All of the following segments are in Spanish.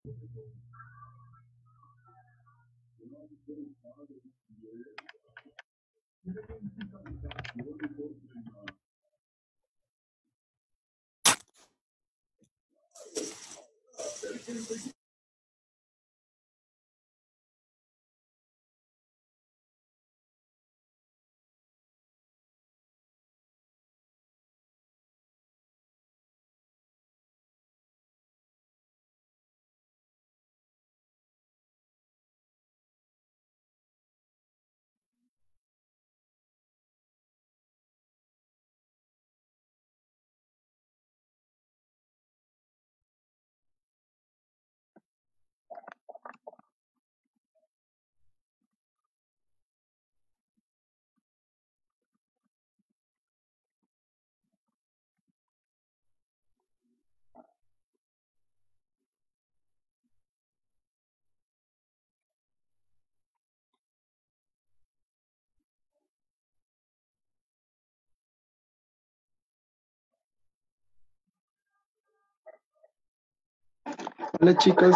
Hola chicos,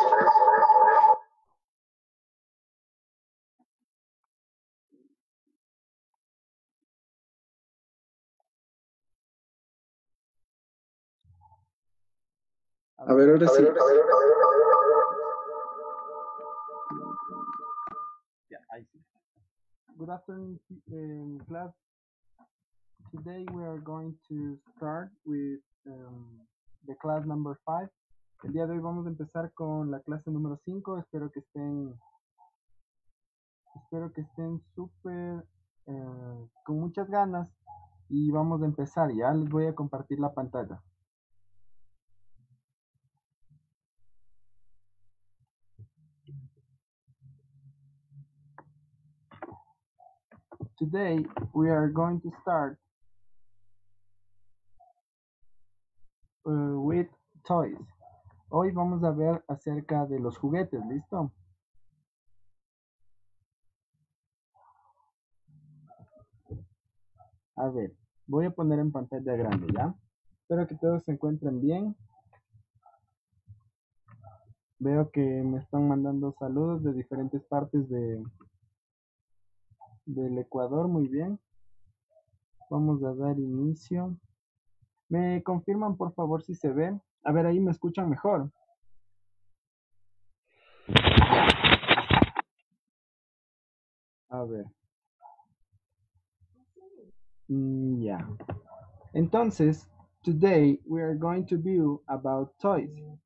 a ver ahora sí. Good afternoon, class. Today we are going to start with the class number 5. El día de hoy vamos a empezar con la clase número 5. Espero que estén súper con muchas ganas y vamos a empezar. Ya les voy a compartir la pantalla. Today we are going to start with toys. Hoy vamos a ver acerca de los juguetes, ¿listo? A ver, voy a poner en pantalla grande, ¿ya? Espero que todos se encuentren bien. Veo que me están mandando saludos de diferentes partes del Ecuador, muy bien. Vamos a dar inicio. ¿Me confirman por favor si se ve? A ver, ahí me escuchan mejor. A ver. Ya. Entonces, today we are going to view about toys.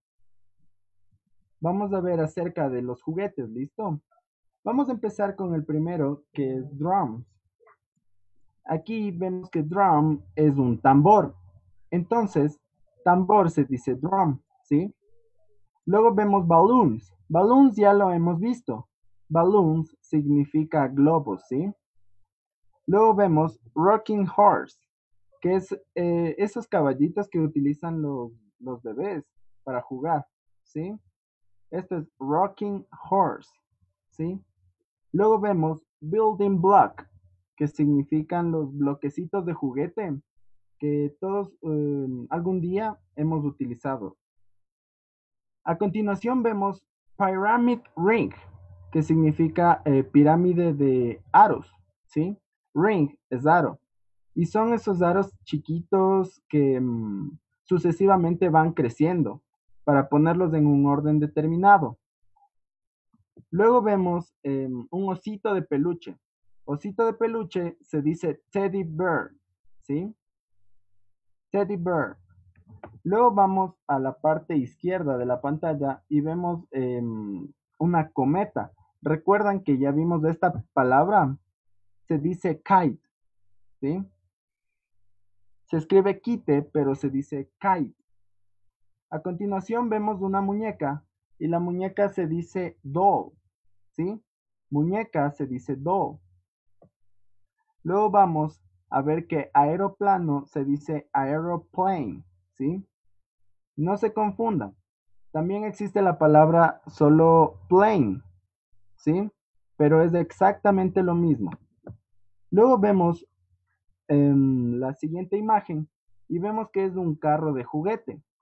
Vamos a ver acerca de los juguetes, ¿listo? Vamos a empezar con el primero, que es drums. Aquí vemos que drum es un tambor. Entonces, tambor se dice drum, ¿sí? Luego vemos balloons. Balloons ya lo hemos visto. Balloons significa globos, ¿sí? Luego vemos rocking horse, que es esos caballitos que utilizan los bebés para jugar, ¿sí? Esto es rocking horse, ¿sí? Luego vemos building block, que significan los bloquecitos de juguete que todos algún día hemos utilizado. A continuación vemos pyramid ring, que significa pirámide de aros, ¿sí? Ring es aro. Y son esos aros chiquitos que sucesivamente van creciendo para ponerlos en un orden determinado. Luego vemos un osito de peluche. Osito de peluche se dice teddy bear, ¿sí? Teddy bear. Luego vamos a la parte izquierda de la pantalla y vemos una cometa. ¿Recuerdan que ya vimos esta palabra? Se dice kite, ¿sí? Se escribe kite, pero se dice kite. A continuación vemos una muñeca y la muñeca se dice doll, ¿sí? Muñeca se dice doll. Luego vamos a ver que aeroplano se dice aeroplane, ¿sí? No se confundan. También existe la palabra solo plane, ¿sí? Pero es exactamente lo mismo. Luego vemos la siguiente imagen y vemos que es un carro de juguete.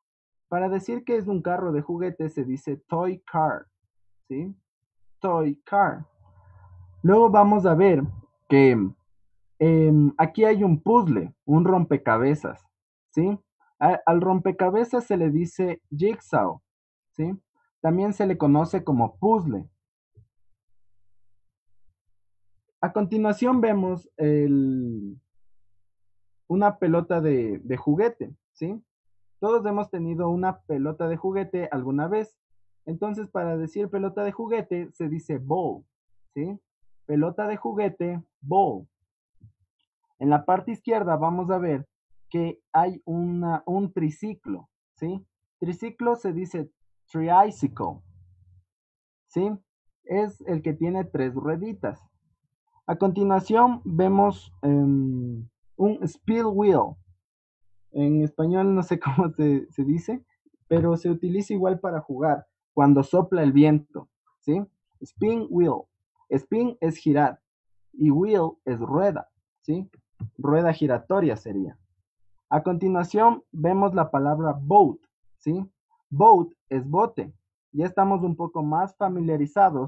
Para decir que es un carro de juguete se dice toy car, ¿sí? Toy car. Luego vamos a ver que aquí hay un puzzle, un rompecabezas, ¿sí? Al rompecabezas se le dice jigsaw, ¿sí? También se le conoce como puzzle. A continuación vemos una pelota de juguete, ¿sí? Todos hemos tenido una pelota de juguete alguna vez. Entonces, para decir pelota de juguete, se dice ball, ¿sí? Pelota de juguete, ball. En la parte izquierda vamos a ver que hay un triciclo, ¿sí? Triciclo se dice tricycle, ¿sí? Es el que tiene tres rueditas. A continuación vemos un spill wheel. En español no sé cómo se dice, pero se utiliza igual para jugar cuando sopla el viento, ¿sí? Spin wheel. Spin es girar y wheel es rueda, ¿sí? Rueda giratoria sería. A continuación vemos la palabra boat, ¿sí? Boat es bote. Ya estamos un poco más familiarizados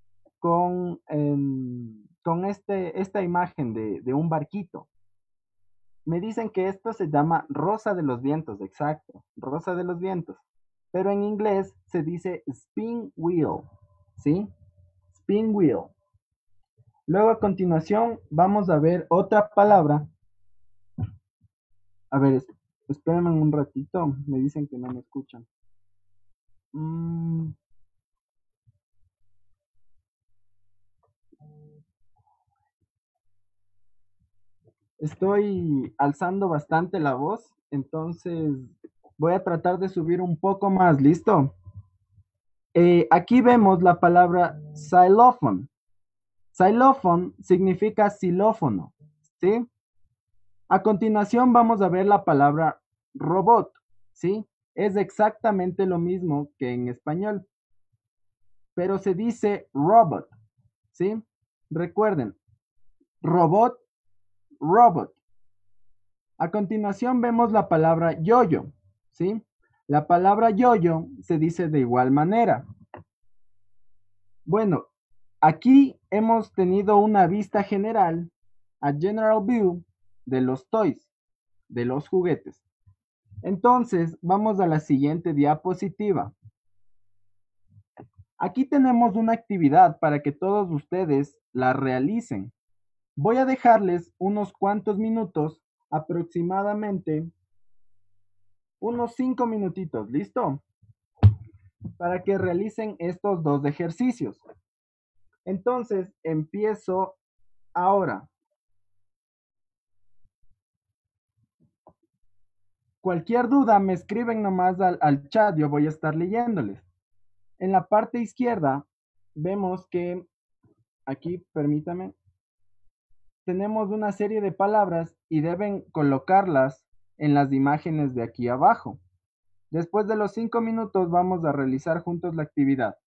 con esta imagen de un barquito. Me dicen que esto se llama Rosa de los Vientos, exacto, Rosa de los Vientos. Pero en inglés se dice spin wheel, ¿sí? Spin wheel. Luego a continuación vamos a ver otra palabra. A ver, espérenme un ratito, me dicen que no me escuchan. Mm, Estoy alzando bastante la voz, entonces voy a tratar de subir un poco más, ¿listo? Aquí vemos la palabra xylophone. Xylophone significa xilófono, ¿sí? A continuación vamos a ver la palabra robot, ¿sí? Es exactamente lo mismo que en español, pero se dice robot, ¿sí? Recuerden, robot, robot. A continuación vemos la palabra yoyo, ¿sí? La palabra yoyo se dice de igual manera. Bueno, aquí hemos tenido una vista general, a general view, de los toys, de los juguetes. Entonces, vamos a la siguiente diapositiva. Aquí tenemos una actividad para que todos ustedes la realicen. Voy a dejarles unos cuantos minutos, aproximadamente unos 5 minutitos, ¿listo? Para que realicen estos dos ejercicios. Entonces, empiezo ahora. Cualquier duda me escriben nomás al chat, yo voy a estar leyéndoles. En la parte izquierda vemos que, aquí permítame, tenemos una serie de palabras y deben colocarlas en las imágenes de aquí abajo. Después de los 5 minutos vamos a realizar juntos la actividad.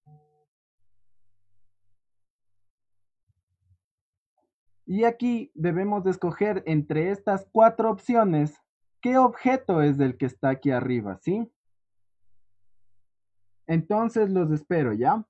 Y aquí debemos de escoger entre estas 4 opciones qué objeto es el que está aquí arriba, ¿sí? Entonces los espero, ¿ya?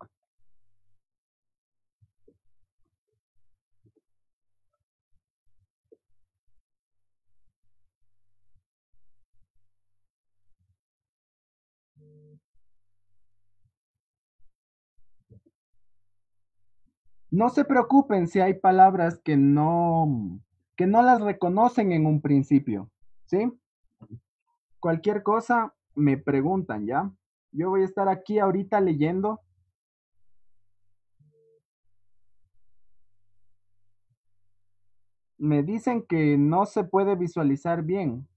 No se preocupen si hay palabras que no las reconocen en un principio, ¿sí? Cualquier cosa me preguntan, ¿ya? Yo voy a estar aquí ahorita leyendo. Me dicen que no se puede visualizar bien.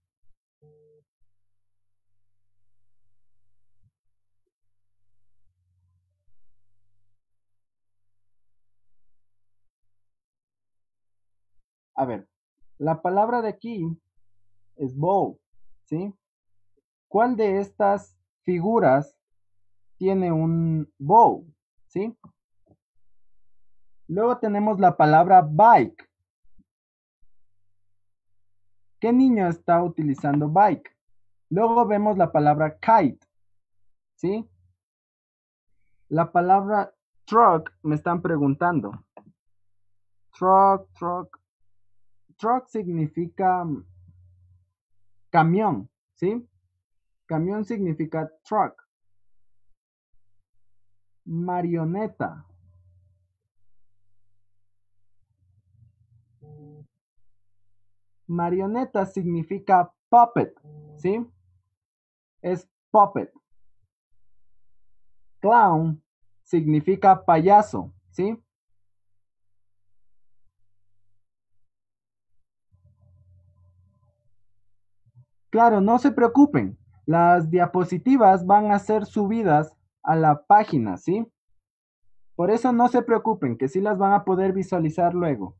A ver, la palabra de aquí es bow, ¿sí? ¿Cuál de estas figuras tiene un bow? ¿Sí? Luego tenemos la palabra bike. ¿Qué niño está utilizando bike? Luego vemos la palabra kite, ¿sí? La palabra truck me están preguntando. Truck. Truck significa camión, ¿sí? Camión significa truck. Marioneta. Marioneta significa puppet, ¿sí? Es puppet. Clown significa payaso, ¿sí? Claro, no se preocupen. Las diapositivas van a ser subidas a la página, ¿sí? Por eso no se preocupen, que sí las van a poder visualizar luego.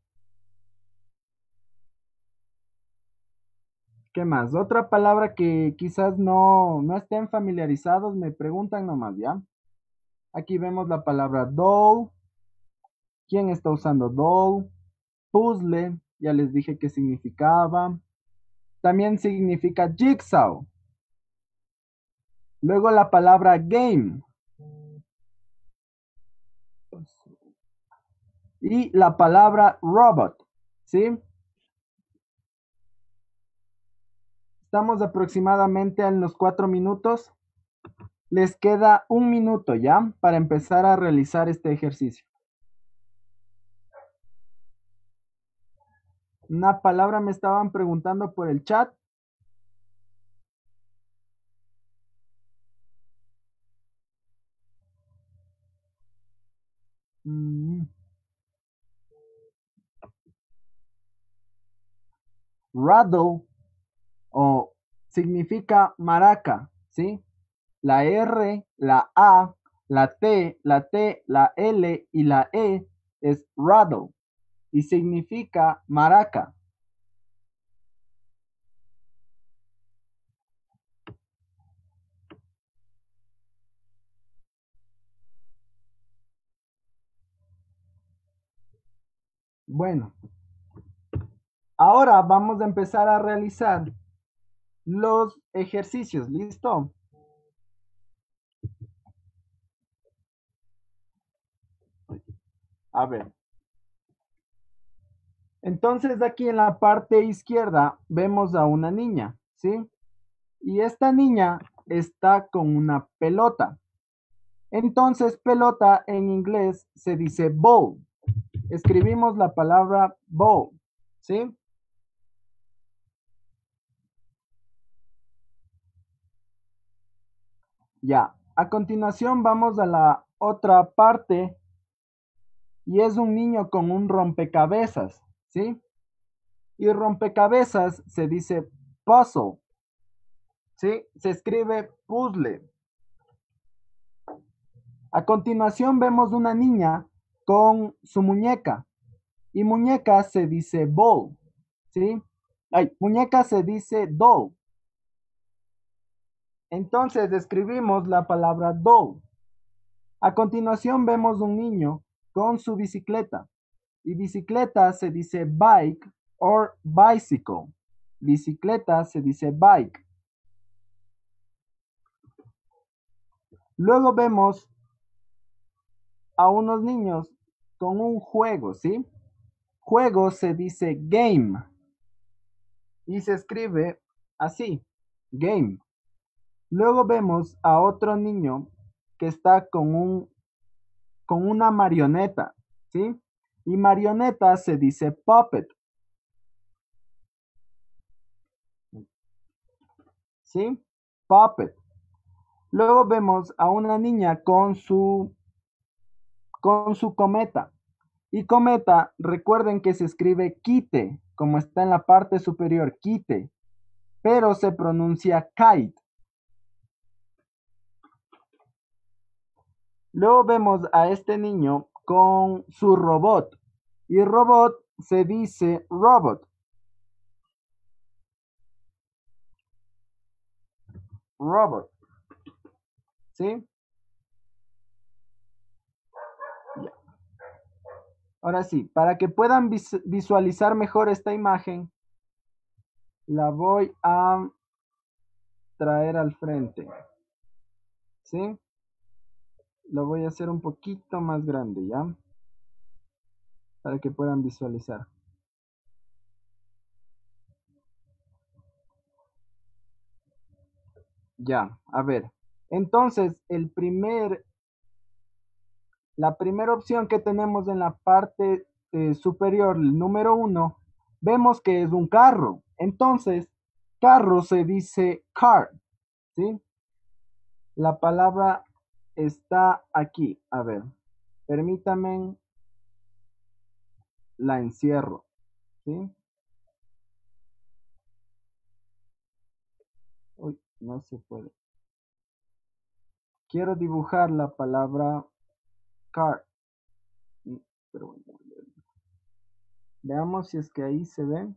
¿Qué más? Otra palabra que quizás no estén familiarizados, me preguntan nomás, ¿ya? Aquí vemos la palabra doll. ¿Quién está usando doll? Puzzle, ya les dije qué significaba. También significa jigsaw. Luego la palabra game. Y la palabra robot, ¿sí? Estamos aproximadamente en los 4 minutos. Les queda 1 minuto ya para empezar a realizar este ejercicio. Una palabra me estaban preguntando por el chat. Rattle o significa maraca, ¿sí? La R, la A, la T, la L y la E es rattle y significa maraca. Bueno, ahora vamos a empezar a realizar los ejercicios. ¿Listo? A ver. Entonces aquí en la parte izquierda vemos a una niña, ¿sí? Y esta niña está con una pelota. Entonces pelota en inglés se dice ball. Escribimos la palabra ball, ¿sí? Ya. A continuación vamos a la otra parte y es un niño con un rompecabezas, ¿sí? Y rompecabezas se dice puzzle, ¿sí? Se escribe puzzle. A continuación vemos una niña con su muñeca y muñeca se dice ball, ¿sí? Ay, muñeca se dice doll. Entonces escribimos la palabra doll. A continuación vemos un niño con su bicicleta y bicicleta se dice bike o bicycle. Bicicleta se dice bike. Luego vemos a unos niños con un juego, ¿sí? Juego se dice game y se escribe así, game. Luego vemos a otro niño que está con una marioneta, ¿sí? Y marioneta se dice puppet, ¿sí? Puppet. Luego vemos a una niña con su cometa. Y cometa, recuerden que se escribe quite, como está en la parte superior, quite, pero se pronuncia kite. Luego vemos a este niño con su robot. Y robot se dice robot. Robot. ¿Sí? Ahora sí, para que puedan visualizar mejor esta imagen, la voy a traer al frente. ¿Sí? Lo voy a hacer un poquito más grande, ¿ya? Para que puedan visualizar. Ya, a ver. Entonces, la primera opción que tenemos en la parte superior, el número 1, vemos que es un carro. Entonces, carro se dice car, ¿sí? La palabra está aquí. A ver, permítanme, la encierro, ¿sí? Uy, no se puede. Quiero dibujar la palabra car. Pero bueno, veamos si es que ahí se ve.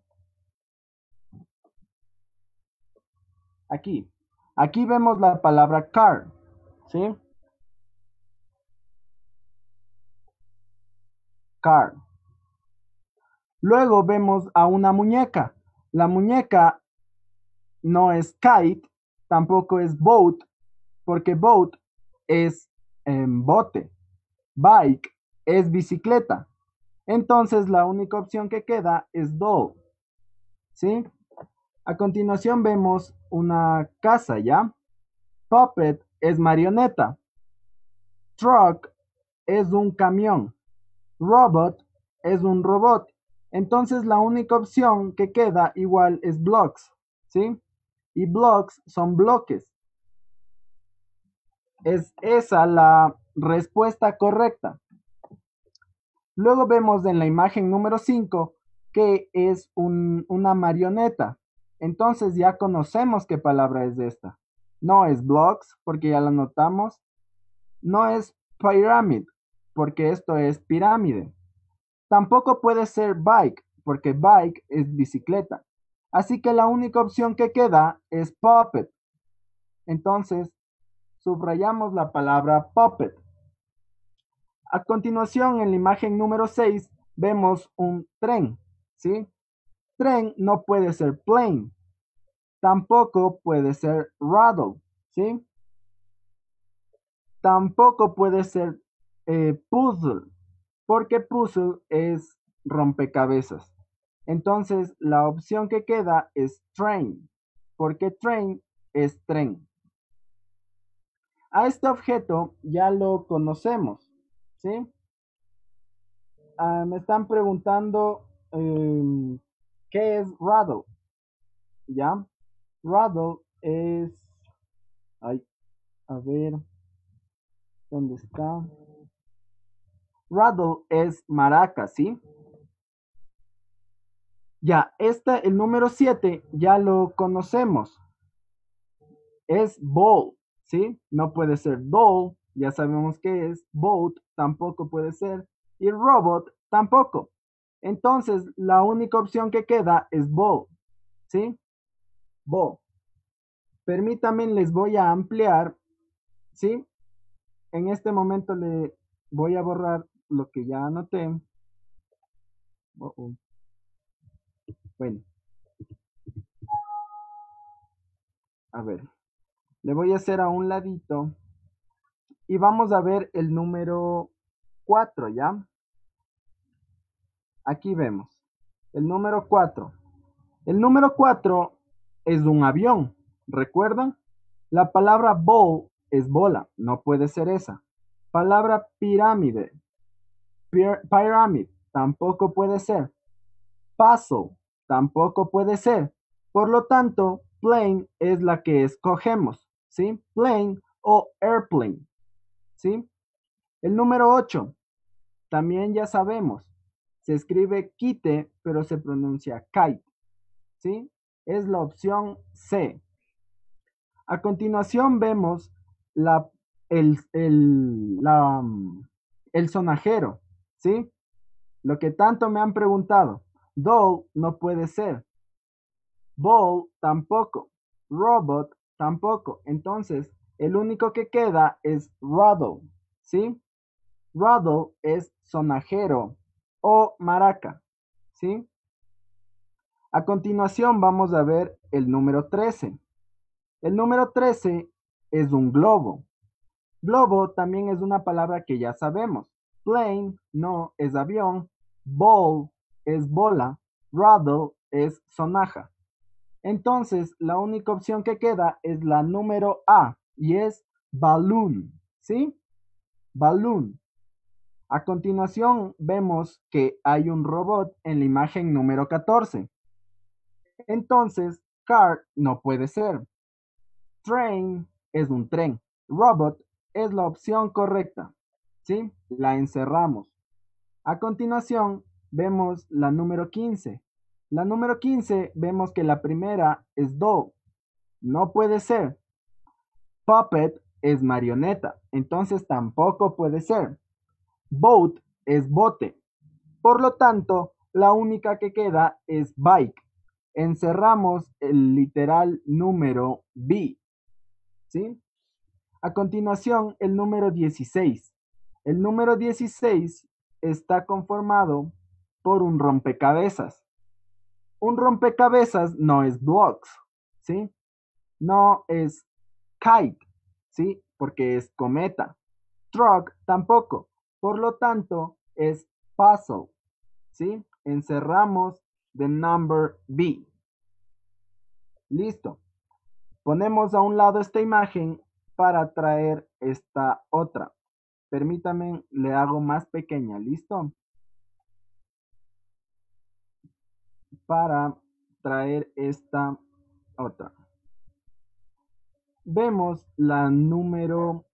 Aquí. Aquí vemos la palabra car, ¿sí? Car. Luego vemos a una muñeca. La muñeca no es kite, tampoco es boat, porque boat es bote. Bike es bicicleta. Entonces la única opción que queda es doll, ¿sí? A continuación vemos una casa, ¿ya? Puppet es marioneta. Truck es un camión. Robot es un robot. Entonces la única opción que queda igual es blocks, ¿sí? Y blocks son bloques. Es esa la respuesta correcta. Luego vemos en la imagen número 5 que es una marioneta. Entonces ya conocemos qué palabra es esta. No es blocks, porque ya la notamos. No es pyramid, porque esto es pirámide. Tampoco puede ser bike, porque bike es bicicleta. Así que la única opción que queda es puppet. Entonces, subrayamos la palabra puppet. A continuación, en la imagen número 6, vemos un tren, ¿sí? Tren no puede ser plane, tampoco puede ser rattle, ¿sí? Tampoco puede ser puzzle, porque puzzle es rompecabezas. Entonces, la opción que queda es train, porque train es tren. A este objeto ya lo conocemos, ¿sí? Me están preguntando qué es rattle, ¿ya? Rattle es, ay, a ver, ¿dónde está? Rattle es maraca, ¿sí? Ya, el número 7, ya lo conocemos. Es ball, ¿sí? No puede ser doll, ya sabemos qué es. Boat tampoco puede ser. Y robot tampoco. Entonces, la única opción que queda es ball, ¿sí? Ball. Permítanme, les voy a ampliar, ¿sí? En este momento le voy a borrar lo que ya anoté. Bueno, a ver, le voy a hacer a un ladito y vamos a ver el número 4, ¿ya? Aquí vemos el número 4. El número 4 es un avión, ¿recuerdan? La palabra ball es bola, no puede ser esa. Palabra pirámide, pyramid, tampoco puede ser. Puzzle, tampoco puede ser. Por lo tanto, plane es la que escogemos, ¿sí? Plane o airplane, ¿sí? El número 8, también ya sabemos, se escribe kite, pero se pronuncia kite, ¿sí? Es la opción C. A continuación vemos la, el sonajero, ¿sí? Lo que tanto me han preguntado. Doll no puede ser. Ball tampoco. Robot tampoco. Entonces, el único que queda es rattle, ¿sí? Rattle es sonajero o maraca, ¿sí? A continuación vamos a ver el número 13. El número 13 es un globo. Globo también es una palabra que ya sabemos. Plane, no, es avión. Ball es bola. Rattle es sonaja. Entonces, la única opción que queda es la número A y es balloon, ¿sí? Balloon. A continuación, vemos que hay un robot en la imagen número 14. Entonces, car no puede ser. Train es un tren. Robot es la opción correcta, ¿sí? La encerramos. A continuación, vemos la número 15. La número 15, vemos que la primera es doll. No puede ser. Puppet es marioneta, entonces tampoco puede ser. Boat es bote. Por lo tanto, la única que queda es bike. Encerramos el literal número B, ¿sí? A continuación, el número 16. El número 16 está conformado por un rompecabezas. Un rompecabezas no es blocks, ¿sí? No es kite, ¿sí? Porque es cometa. Truck tampoco. Por lo tanto, es puzzle, ¿sí? Encerramos the number B. Listo. Ponemos a un lado esta imagen para traer esta otra. Permítame, le hago más pequeña, ¿listo? Para traer esta otra. Vemos la número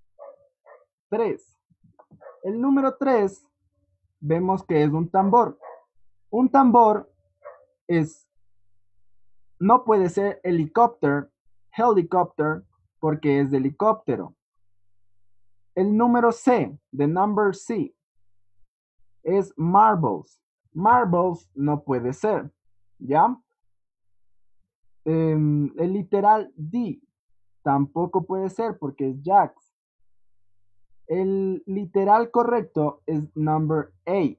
3. El número 3 vemos que es un tambor. Un tambor es, no puede ser helicóptero, porque es de helicóptero. El número C, the number C, es marbles. Marbles no puede ser, ¿ya? El literal D tampoco puede ser porque es jacks. El literal correcto es number A.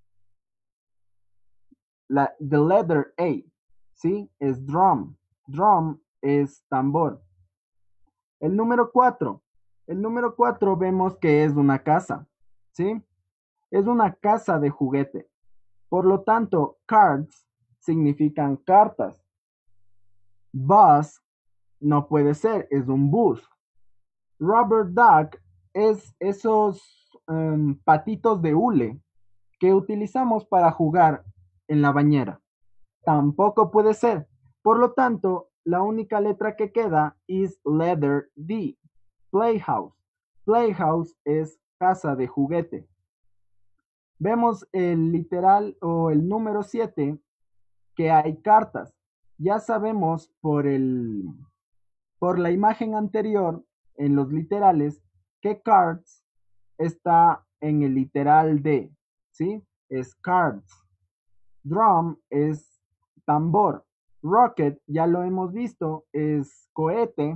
The letter A, ¿sí? Es drum. Drum es tambor. El número 4. El número 4 vemos que es una casa, ¿sí? Es una casa de juguete. Por lo tanto, cards significan cartas. Bus no puede ser, es un bus. Rubber duck es esos patitos de hule que utilizamos para jugar en la bañera. Tampoco puede ser. Por lo tanto, la única letra que queda es letter D. Playhouse. Playhouse es casa de juguete. Vemos el literal o el número 7 que hay cartas. Ya sabemos por la imagen anterior en los literales que cards está en el literal D, ¿sí? Es cards. Drum es tambor. Rocket, ya lo hemos visto, es cohete.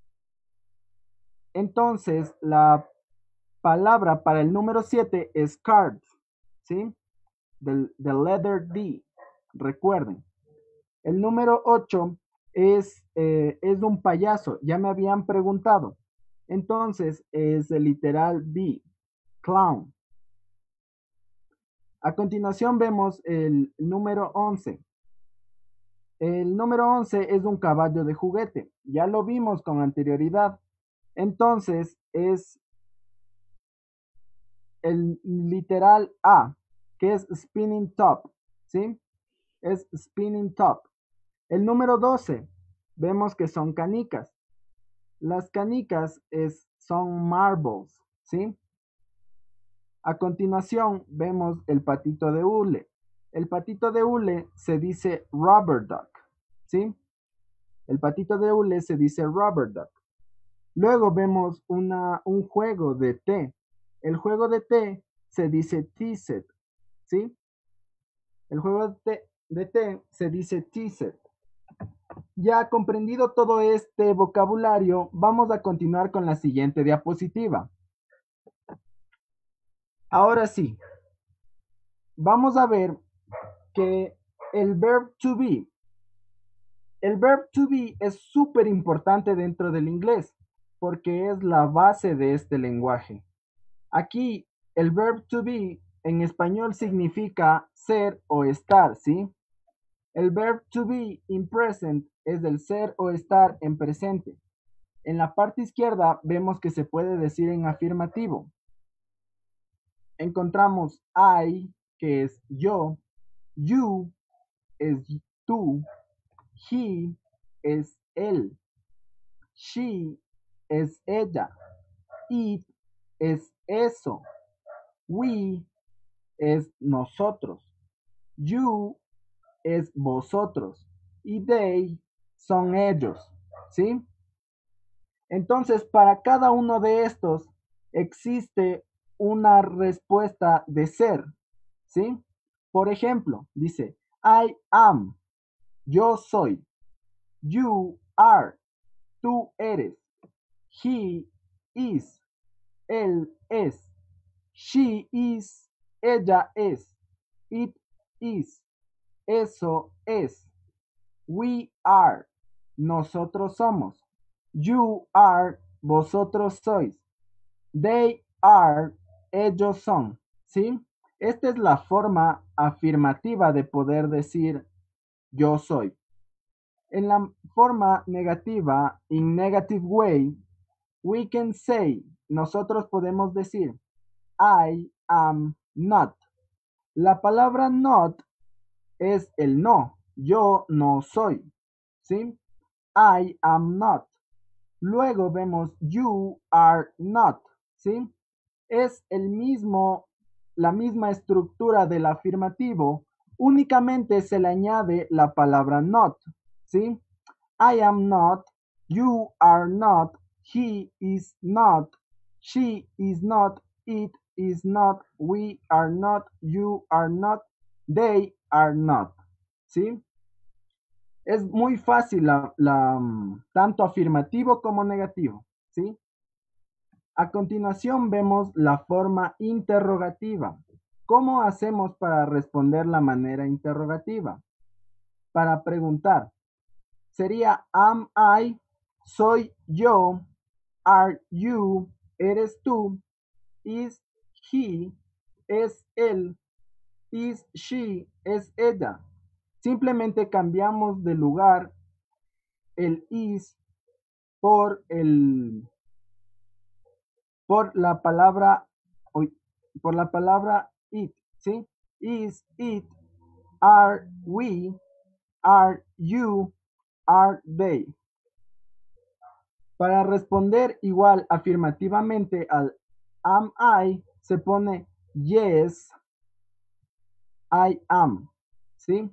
Entonces, la palabra para el número 7 es cards, ¿sí? The letter D, recuerden. El número 8 es un payaso, ya me habían preguntado. Entonces, es el literal B, clown. A continuación vemos el número 11. El número 11 es un caballo de juguete. Ya lo vimos con anterioridad. Entonces es el literal A, que es spinning top. ¿Sí? Es spinning top. El número 12, vemos que son canicas. Las canicas son marbles. ¿Sí? A continuación vemos el patito de hule. El patito de hule se dice rubber duck. ¿Sí? El patito de hule se dice rubber duck. Luego vemos un juego de té. El juego de té se dice tea set, ¿sí? El juego de té se dice tea set. Ya comprendido todo este vocabulario, vamos a continuar con la siguiente diapositiva. Ahora sí, vamos a ver que el verb to be El verb to be es súper importante dentro del inglés porque es la base de este lenguaje. Aquí el verb to be en español significa ser o estar, ¿sí? El verb to be in present es el ser o estar en presente. En la parte izquierda vemos que se puede decir en afirmativo. Encontramos I, que es yo, you es tú, he es él, she es ella, it es eso, we es nosotros, you es vosotros y they son ellos, ¿sí? Entonces, para cada uno de estos existe una respuesta de ser, ¿sí? Por ejemplo, dice, I am, yo soy, you are, tú eres, he is, él es, she is, ella es, it is, eso es, we are, nosotros somos, you are, vosotros sois, they are, ellos son, ¿sí? Esta es la forma afirmativa de poder decir yo soy. En la forma negativa, in negative way, we can say, nosotros podemos decir, I am not. La palabra not es el no, yo no soy, ¿sí? I am not. Luego vemos you are not, ¿sí? Es la misma estructura del afirmativo, únicamente se le añade la palabra not, ¿sí? I am not, you are not, he is not, she is not, it is not, we are not, you are not, they are not, ¿sí? Es muy fácil tanto afirmativo como negativo, ¿sí? A continuación vemos la forma interrogativa. ¿Cómo hacemos para responder la manera interrogativa? Para preguntar, sería am I, soy yo, are you, eres tú, is he, es él, is she, es ella. Simplemente cambiamos de lugar el is por por la palabra por la palabra it, ¿sí? Is it, are we, are you, are they. Para responder igual afirmativamente al am I, se pone yes, I am, ¿sí?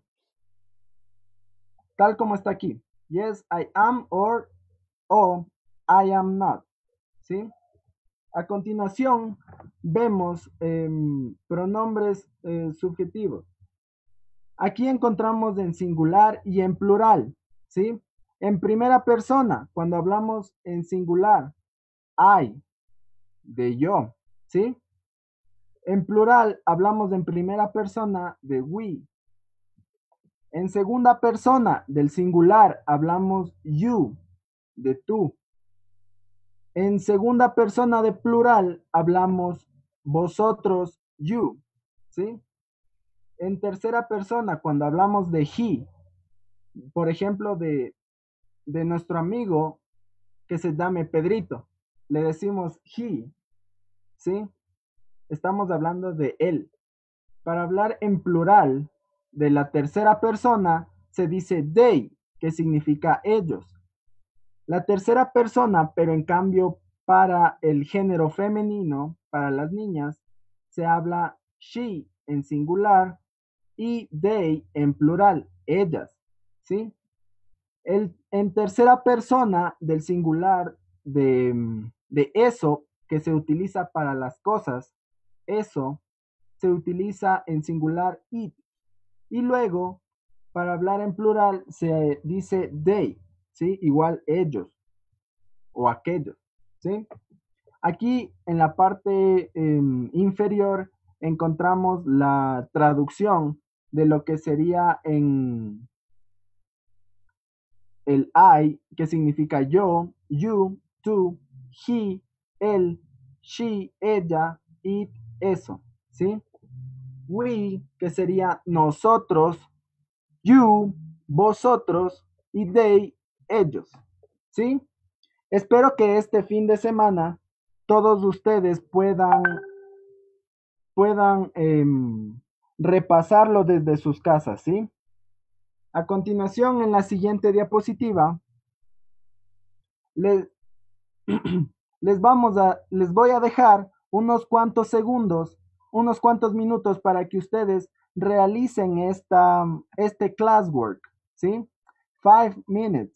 Tal como está aquí. Yes, I am or I am not, ¿sí? A continuación, vemos pronombres subjetivos. Aquí encontramos en singular y en plural, ¿sí? En primera persona, cuando hablamos en singular, I, de yo, ¿sí? En plural, hablamos en primera persona de we. En segunda persona del singular, hablamos you, de tú. En segunda persona de plural, hablamos vosotros, you, ¿sí? En tercera persona, cuando hablamos de he, por ejemplo, de nuestro amigo que se llame Pedrito, le decimos he, ¿sí? Estamos hablando de él. Para hablar en plural de la tercera persona, se dice they, que significa ellos. La tercera persona, pero en cambio para el género femenino, para las niñas, se habla she en singular y they en plural, ellas, ¿sí? En tercera persona del singular de eso que se utiliza para las cosas, eso se utiliza en singular it. Y luego, para hablar en plural, se dice they, ¿sí? Igual ellos o aquellos, ¿sí? Aquí en la parte inferior encontramos la traducción de lo que sería el I, que significa yo, you, tú, he, él, she, ella, it, eso, ¿sí? We, que sería nosotros, you, vosotros, y they, ellos, ¿sí? Espero que este fin de semana todos ustedes puedan repasarlo desde sus casas, ¿sí? A continuación, en la siguiente diapositiva, les, les voy a dejar unos cuantos segundos, unos cuantos minutos para que ustedes realicen este classwork, ¿sí? 5 minutes.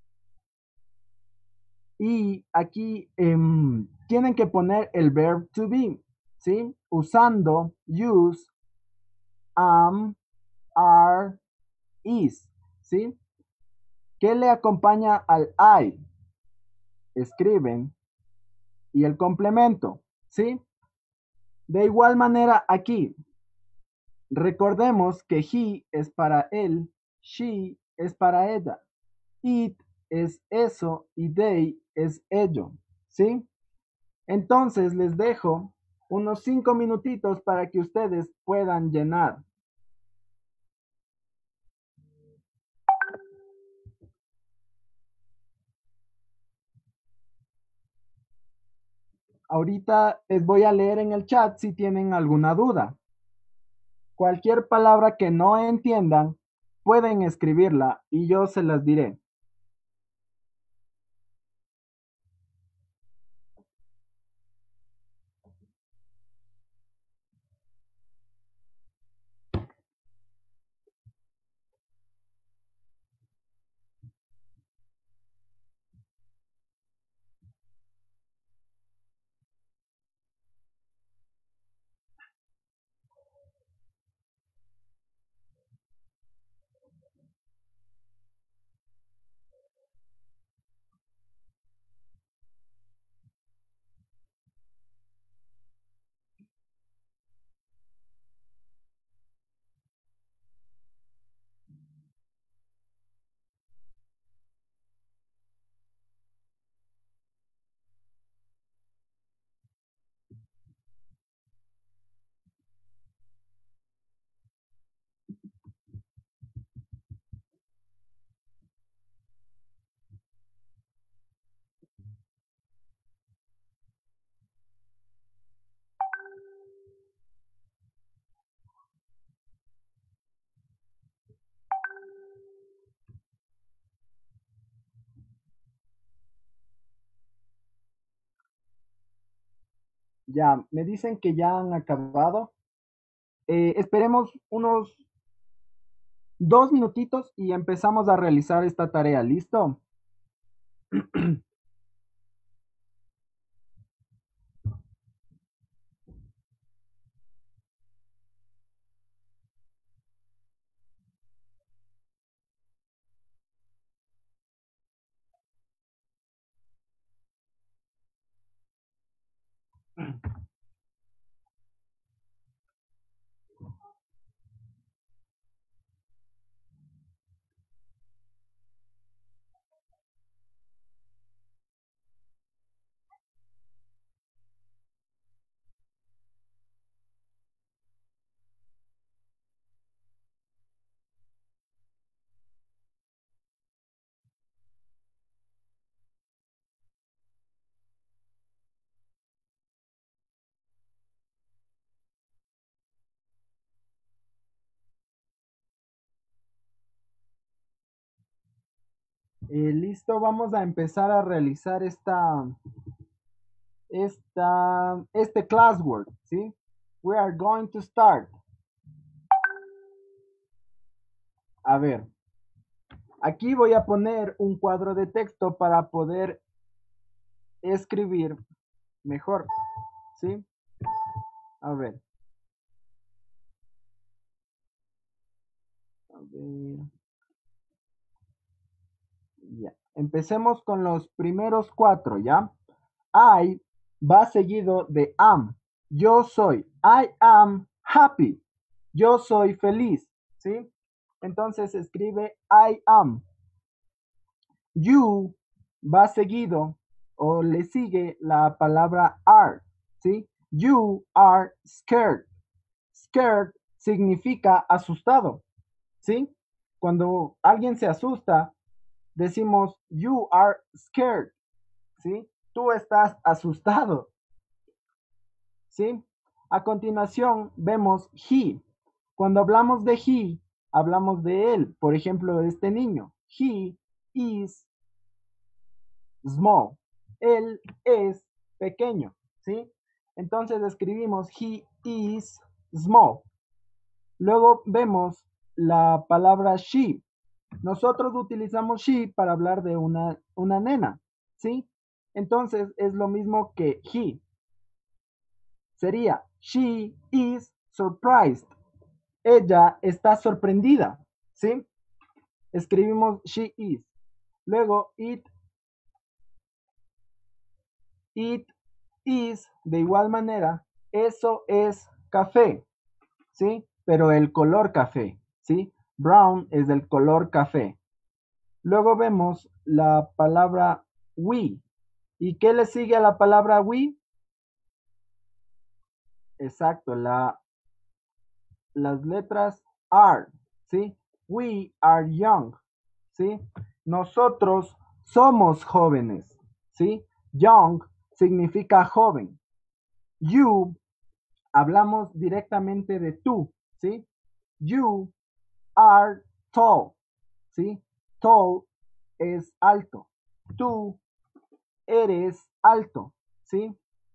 Y aquí tienen que poner el verb to be, ¿sí? Usando use, am, are, is, ¿sí? ¿Qué le acompaña al I? Escriben y el complemento, ¿sí? De igual manera aquí, recordemos que he es para él, she es para ella, it es eso y they es ello, ¿sí? Entonces les dejo unos 5 minutitos para que ustedes puedan llenar. Ahorita les voy a leer en el chat si tienen alguna duda. Cualquier palabra que no entiendan, pueden escribirla y yo se las diré. Ya, me dicen que ya han acabado. Esperemos unos 2 minutitos y empezamos a realizar esta tarea. ¿Listo? Listo, vamos a empezar a realizar este classwork, ¿sí? We are going to start. A ver, aquí voy a poner un cuadro de texto para poder escribir mejor, ¿sí? A ver. A ver. Ya. Empecemos con los primeros 4, ¿ya? I va seguido de am. Yo soy. I am happy. Yo soy feliz, ¿sí? Entonces escribe I am. You va seguido o le sigue la palabra are, ¿sí? You are scared. Scared significa asustado, ¿sí? Cuando alguien se asusta, decimos you are scared, ¿sí? Tú estás asustado, ¿sí? A continuación vemos he. Cuando hablamos de he, hablamos de él. Por ejemplo, este niño. He is small. Él es pequeño, ¿sí? Entonces escribimos he is small. Luego vemos la palabra she. Nosotros utilizamos she para hablar de una nena, ¿sí? Entonces es lo mismo que he. Sería she is surprised. Ella está sorprendida, ¿sí? Escribimos she is. Luego it is, de igual manera, eso es café, ¿sí? Pero el color café, ¿sí? Brown es del color café. Luego vemos la palabra we. ¿Y qué le sigue a la palabra we? Exacto, las letras are, ¿sí? We are young, ¿sí? Nosotros somos jóvenes, ¿sí? Young significa joven. You, hablamos directamente de tú, ¿sí? You are tall, ¿sí? Tall es alto. Tú eres alto, ¿sí?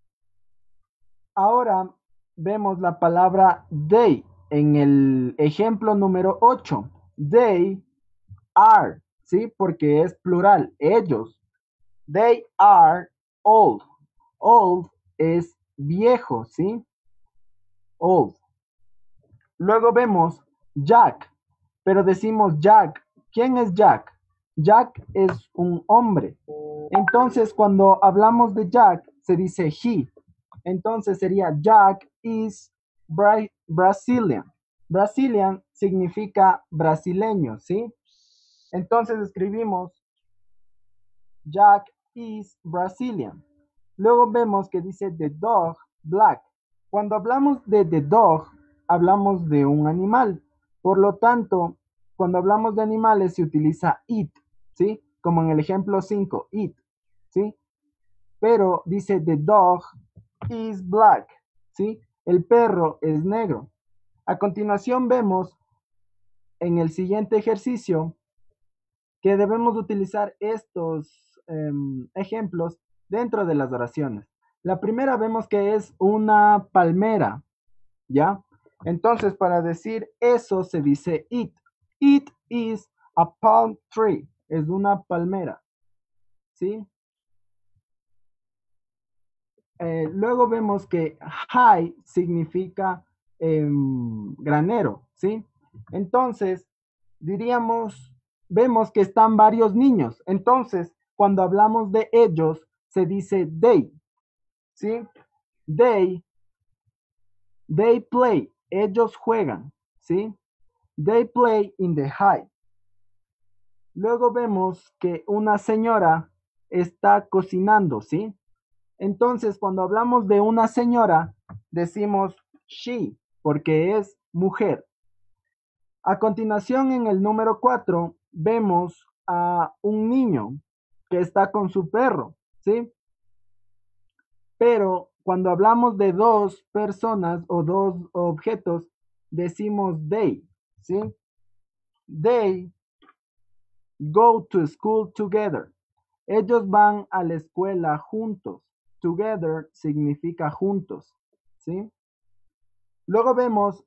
Ahora vemos la palabra they en el ejemplo número 8. They are, ¿sí? Porque es plural, ellos. They are old. Old es viejo, ¿sí? Old. Luego vemos Jack, pero decimos Jack. ¿Quién es Jack? Jack es un hombre. Entonces, cuando hablamos de Jack, se dice he. Entonces sería Jack is Brazilian. Brazilian significa brasileño, ¿sí? Entonces escribimos Jack is Brazilian. Luego vemos que dice the dog black. Cuando hablamos de the dog, hablamos de un animal. Por lo tanto, cuando hablamos de animales se utiliza it, ¿sí? Como en el ejemplo 5, it, ¿sí? Pero dice the dog is black, ¿sí? El perro es negro. A continuación vemos en el siguiente ejercicio que debemos utilizar estos ejemplos dentro de las oraciones. La primera vemos que es una palmera, ¿ya? Entonces, para decir eso se dice it. It is a palm tree. Es una palmera, ¿sí? Luego vemos que high significa granero, ¿sí? Entonces, diríamos, vemos que están varios niños. Entonces, cuando hablamos de ellos, se dice they, ¿sí? They, they play, ellos juegan, ¿sí? They play in the high. Luego vemos que una señora está cocinando, ¿sí? Entonces, cuando hablamos de una señora, decimos she, porque es mujer. A continuación, en el número 4, vemos a un niño que está con su perro, ¿sí? Pero cuando hablamos de dos personas o dos objetos, decimos they, ¿sí? They go to school together. Ellos van a la escuela juntos. Together significa juntos, ¿sí? Luego vemos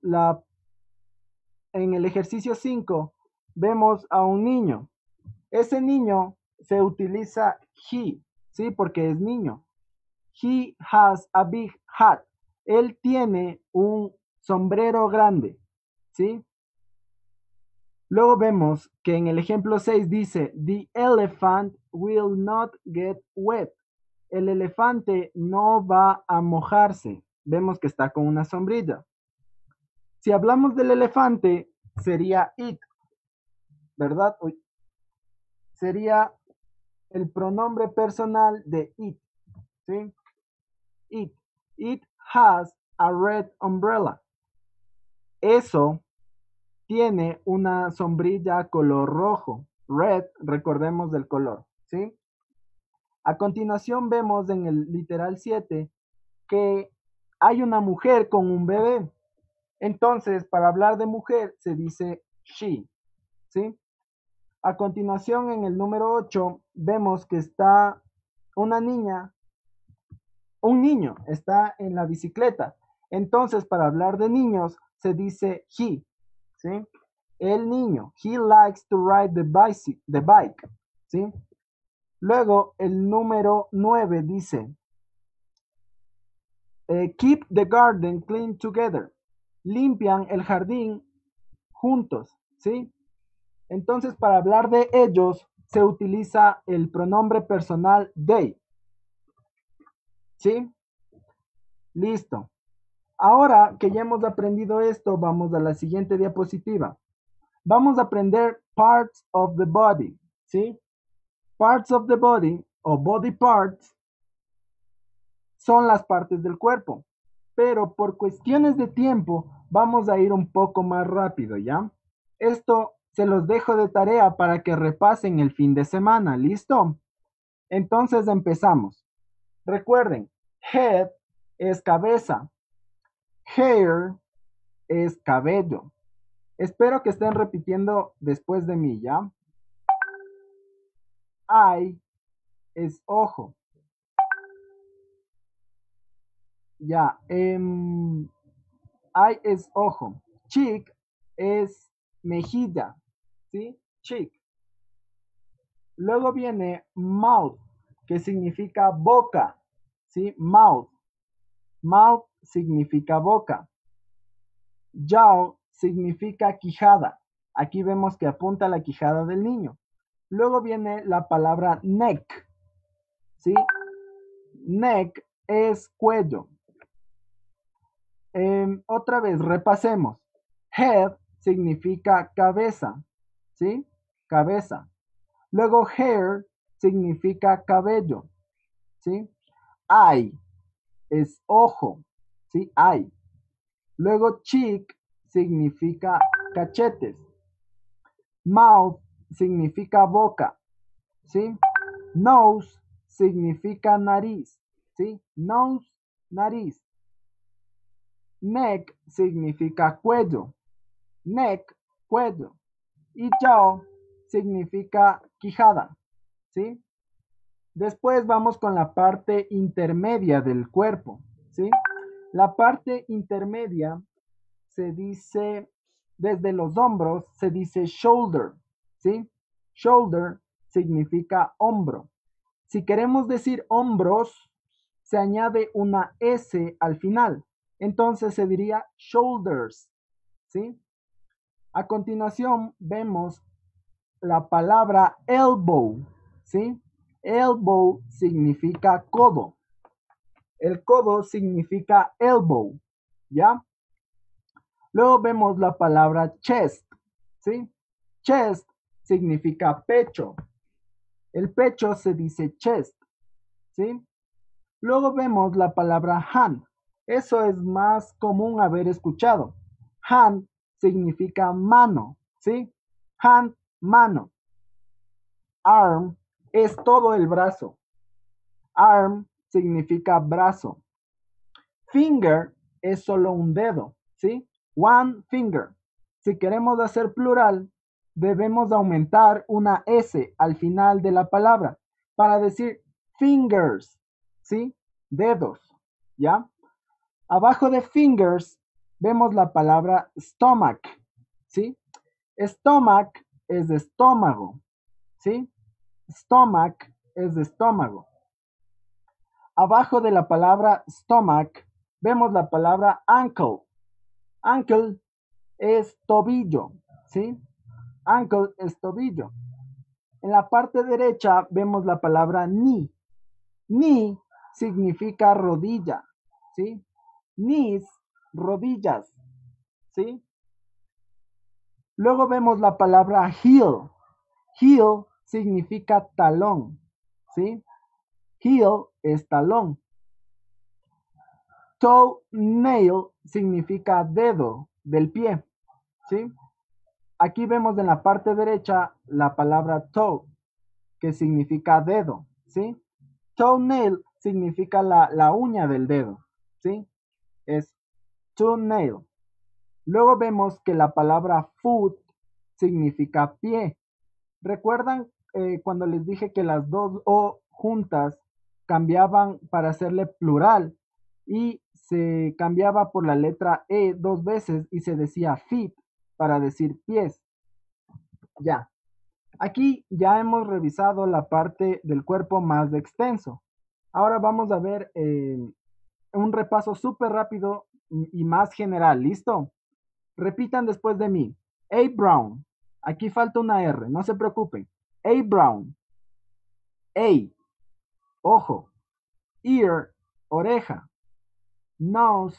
en el ejercicio 5, vemos a un niño. Ese niño se utiliza he, ¿sí? Porque es niño. He has a big hat. Él tiene un sombrero grande, ¿sí? Luego vemos que en el ejemplo 6 dice, the elephant will not get wet. El elefante no va a mojarse. Vemos que está con una sombrilla. Si hablamos del elefante, sería it, ¿verdad? Sería el pronombre personal de it, ¿sí? It. It has a red umbrella. Eso tiene una sombrilla color rojo. Red, recordemos del color, ¿sí? A continuación vemos en el literal 7 que hay una mujer con un bebé. Entonces, para hablar de mujer se dice she, ¿sí? A continuación, en el número 8, vemos que está una niña, un niño está en la bicicleta. Entonces, para hablar de niños se dice he, ¿sí? El niño, he likes to ride the bike, ¿sí? Luego, el número 9 dice, keep the garden clean together. Limpian el jardín juntos, ¿sí? Entonces, para hablar de ellos, se utiliza el pronombre personal they, ¿sí? Listo. Ahora que ya hemos aprendido esto, vamos a la siguiente diapositiva. Vamos a aprender parts of the body, ¿sí? Parts of the body o body parts son las partes del cuerpo, pero por cuestiones de tiempo vamos a ir un poco más rápido, ¿ya? Esto se los dejo de tarea para que repasen el fin de semana, ¿listo? Entonces empezamos. Recuerden, head es cabeza, hair es cabello. Espero que estén repitiendo después de mí, ¿ya? Eye es ojo. Ya. Eye es ojo. Cheek es mejilla. ¿Sí? Cheek. Luego viene mouth, que significa boca. ¿Sí? Mouth. Mouth significa boca. Jaw significa quijada. Aquí vemos que apunta la quijada del niño. Luego viene la palabra neck. ¿Sí? Neck es cuello. Otra vez, repasemos. Head significa cabeza, ¿sí? Cabeza. Luego hair significa cabello, ¿sí? Eye es ojo, ¿sí? Eye. Luego cheek significa cachetes. Mouth significa boca, ¿sí? Nose significa nariz, ¿sí? Nose, nariz. Neck significa cuello. Neck, cuello. Y jaw significa quijada, ¿sí? Después vamos con la parte intermedia del cuerpo, ¿sí? La parte intermedia se dice, desde los hombros, se dice shoulder, ¿sí? Shoulder significa hombro. Si queremos decir hombros, se añade una S al final. Entonces se diría shoulders, ¿sí? A continuación vemos la palabra elbow, ¿sí? Elbow significa codo. El codo significa elbow, ¿ya? Luego vemos la palabra chest, ¿sí? Chest significa pecho. El pecho se dice chest, ¿sí? Luego vemos la palabra hand. Eso es más común haber escuchado. Hand significa mano, ¿sí? Hand, mano. Arm es todo el brazo. Arm significa brazo. Finger es solo un dedo, ¿sí? One finger. Si queremos hacer plural, debemos aumentar una S al final de la palabra para decir fingers, ¿sí? Dedos, ¿ya? Abajo de fingers vemos la palabra stomach, ¿sí? Stomach es de estómago, ¿sí? Stomach es de estómago. Abajo de la palabra stomach vemos la palabra ankle. Ankle es tobillo, ¿sí? Ankle es tobillo. En la parte derecha vemos la palabra knee. Knee significa rodilla, ¿sí? Knees, rodillas, ¿sí? Luego vemos la palabra heel. Heel significa talón, ¿sí? Heel es talón. Toenail significa dedo del pie, ¿sí? Aquí vemos en la parte derecha la palabra toe, que significa dedo, ¿sí? Toenail significa la uña del dedo, ¿sí? Es toenail. Luego vemos que la palabra foot significa pie. ¿Recuerdan cuando les dije que las dos O juntas cambiaban para hacerle plural y se cambiaba por la letra E dos veces y se decía feet para decir pies? Ya. Aquí ya hemos revisado la parte del cuerpo más extenso. Ahora vamos a ver un repaso súper rápido y más general. ¿Listo? Repitan después de mí. A. Brown. Aquí falta una R, no se preocupen. A. Brown. A. Ojo. Ear. Oreja. Nose.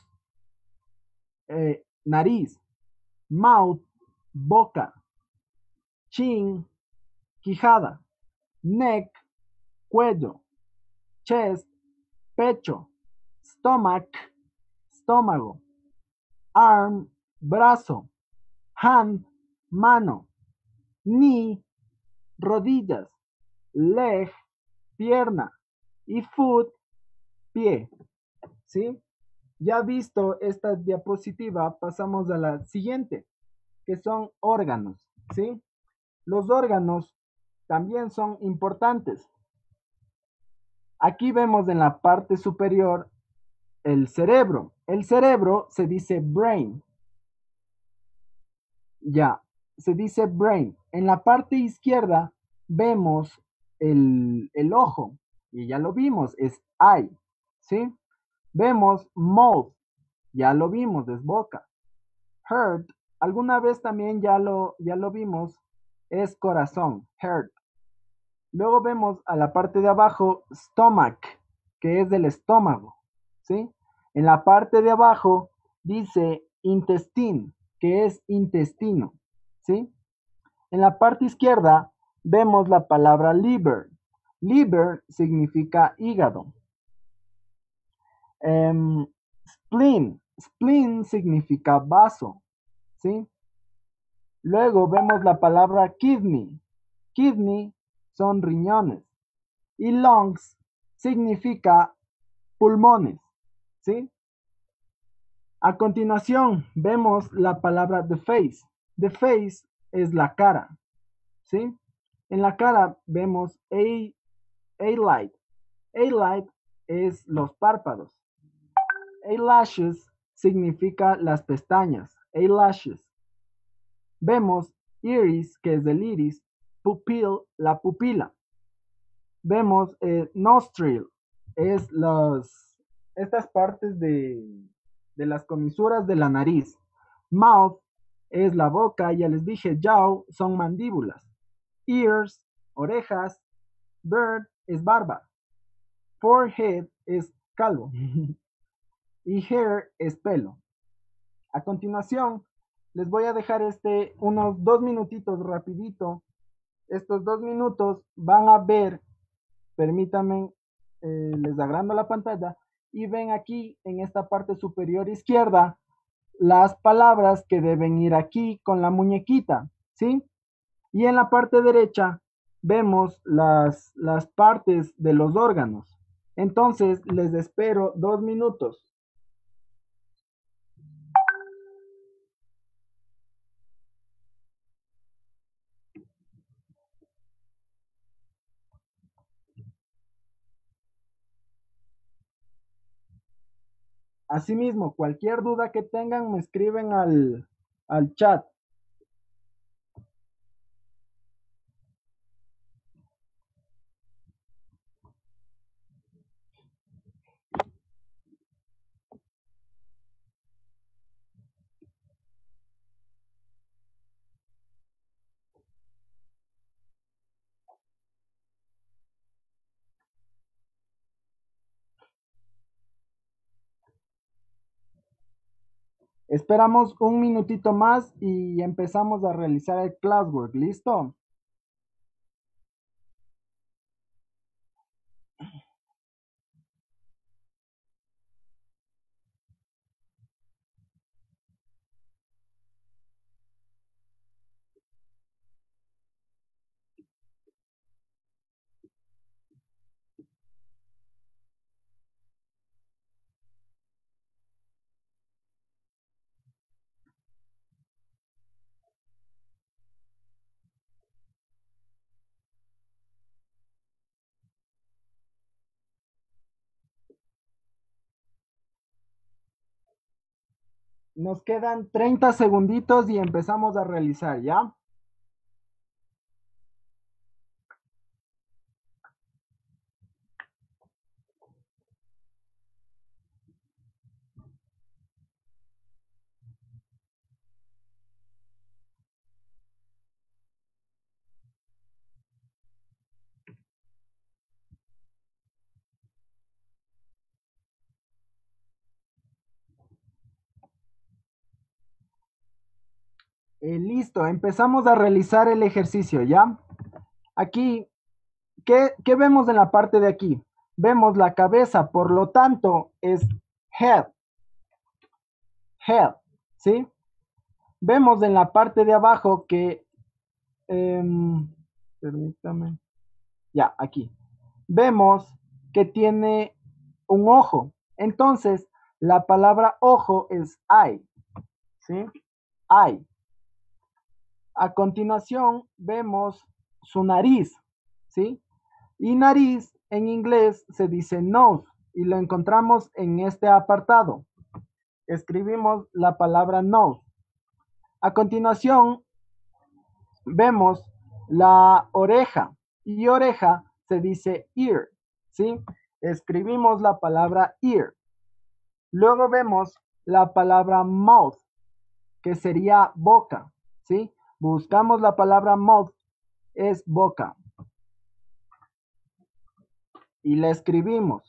Nariz. Mouth. Boca. Chin. Quijada. Neck. Cuello. Chest. Pecho. Stomach. Estómago. Arm. Brazo. Hand. Mano. Knee. Rodillas. Leg. Pierna. Y foot. Pie. ¿Sí? Ya visto esta diapositiva, pasamos a la siguiente, que son órganos. ¿Sí? Los órganos también son importantes. Aquí vemos en la parte superior el cerebro. El cerebro se dice brain. Ya, se dice brain. En la parte izquierda vemos el ojo. Y ya lo vimos, es eye. ¿Sí? Vemos mouth. Ya lo vimos, es boca. Heart, alguna vez también ya lo vimos, es corazón, heart. Luego vemos a la parte de abajo stomach, que es del estómago, ¿sí? En la parte de abajo dice intestine, que es intestino, ¿sí? En la parte izquierda vemos la palabra liver. Liver significa hígado. Spleen. Spleen significa vaso, ¿sí? Luego vemos la palabra kidney. Kidney son riñones. Y lungs significa pulmones, ¿sí? A continuación vemos la palabra the face. The face es la cara, ¿sí? En la cara vemos A-light. A-light es los párpados. Eyelashes significa las pestañas. Eyelashes. Vemos iris, que es del iris, pupil, la pupila. Vemos nostril, es estas partes de las comisuras de la nariz. Mouth es la boca, ya les dije, jaw son mandíbulas. Ears, orejas. Bird es barba. Forehead es calvo. Y hair es pelo. A continuación, les voy a dejar unos 2 minutitos rapidito. Estos 2 minutos van a ver, permítanme, les agrando la pantalla y ven aquí en esta parte superior izquierda las palabras que deben ir aquí con la muñequita, ¿sí? Y en la parte derecha vemos las partes de los órganos. Entonces, les espero 2 minutos. Asimismo, cualquier duda que tengan, me escriben al chat. Esperamos un minutito más y empezamos a realizar el classwork. ¿Listo? Nos quedan 30 segunditos y empezamos a realizar, ¿ya? Listo, empezamos a realizar el ejercicio, ¿ya? Aquí, ¿qué vemos en la parte de aquí? Vemos la cabeza, por lo tanto, es head, head, ¿sí? Vemos en la parte de abajo que, permítame, ya, aquí. Vemos que tiene un ojo. Entonces, la palabra ojo es eye, ¿sí? Eye. A continuación, vemos su nariz, ¿sí? Y nariz en inglés se dice nose y lo encontramos en este apartado. Escribimos la palabra nose. A continuación, vemos la oreja y oreja se dice ear, ¿sí? Escribimos la palabra ear. Luego vemos la palabra mouth, que sería boca, ¿sí? Buscamos la palabra mouth, es boca. Y la escribimos,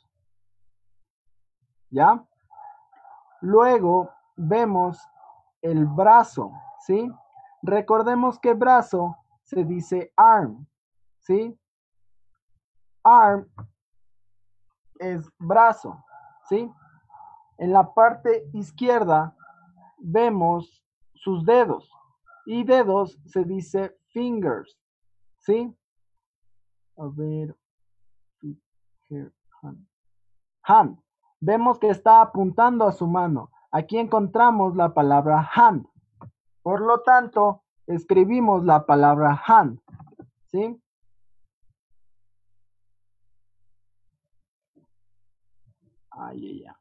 ¿ya? Luego vemos el brazo, ¿sí? Recordemos que brazo se dice arm, ¿sí? Arm es brazo, ¿sí? En la parte izquierda vemos sus dedos y dedos se dice fingers, ¿sí? A ver, hand. Vemos que está apuntando a su mano. Aquí encontramos la palabra hand. Por lo tanto, escribimos la palabra hand, ¿sí? Ahí ya.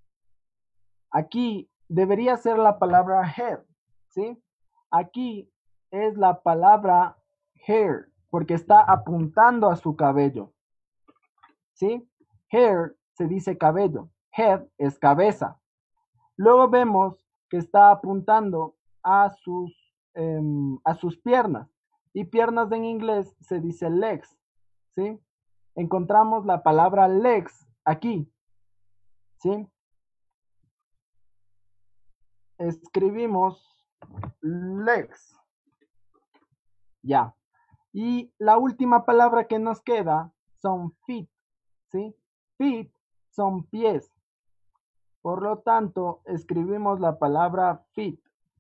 Aquí debería ser la palabra head, ¿sí? Aquí es la palabra hair, porque está apuntando a su cabello, ¿sí? Hair se dice cabello, head es cabeza. Luego vemos que está apuntando a sus piernas, y piernas en inglés se dice legs, ¿sí? Encontramos la palabra legs aquí, ¿sí? Escribimos legs. Ya. Y la última palabra que nos queda son feet, ¿sí? Feet son pies. Por lo tanto, escribimos la palabra feet,